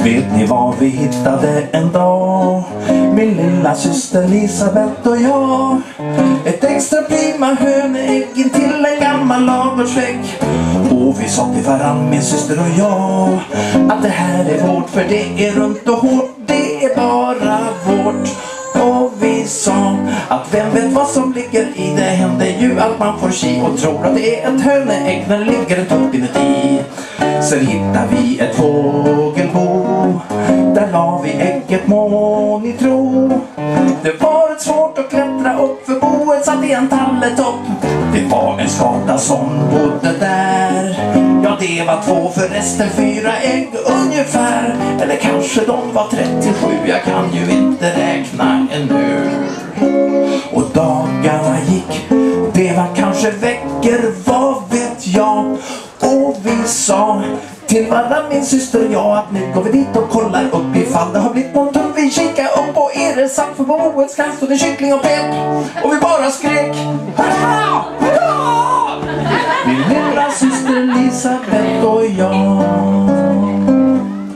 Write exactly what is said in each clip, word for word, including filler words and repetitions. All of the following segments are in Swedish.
Vet ni vad vi hittade en dag? Min lilla syster Elisabeth och jag. Ett extra prima höneägg in till en gammal ladugårdsvägg. Och vi sa till varann, min syster och jag, att det här är vårt, för det är runt och hårt. Det är bara vårt. Och vi sa att vem vet vad som ligger i det. Händer ju att man får ki och tror att det är ett höneägg när det ligger en tupp inuti. Sen hittar vi ett fågelbo. Där la vi ägget, må ni tro. Det var ett svårt att klättra upp, för boet satt i en talletopp. Det var en skata som bodde där. Ja, det var två, för resten fyra ägg ungefär. Eller kanske de var trettiosju, jag kan ju inte räkna ännu. Och dagarna gick, det var kanske veckor, vad vet jag. Och vi sa till varann, min syster och jag, att nu går vi dit och kollar upp ifall det har blivit någon tupp. Vi kikar upp och är det sant, för boets kant stod en kyckling och pep. Och vi bara skrek hurra, hurra! Min lilla syster Elisabeth och jag.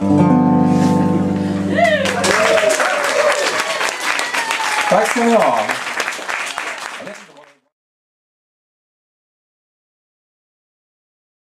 Tack ska ni ha.